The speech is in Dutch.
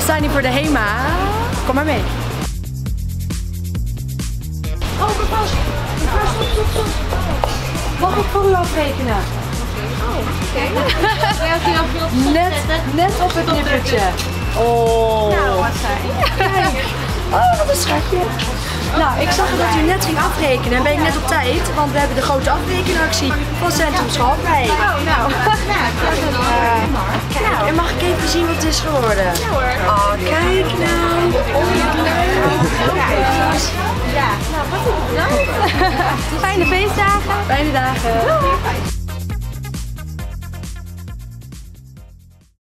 staan hier voor de HEMA. Kom maar mee. Oh, mevrouw, stop. Mag ik voor u afrekenen? Net op het nippertje. Oh. Nou, wat zijn. Kijk. Oh, wat een schatje. Nou, ik zag dat u net ging afrekenen en ben ik net op tijd, want we hebben de grote afrekenactie van Centrum Schalkwijk. Oh, nou. Kijk, en mag ik even zien wat het is geworden? Ja hoor. Oh, kijk nou. Ja, nou, wat is het dan? Fijne feestdagen. Fijne dagen.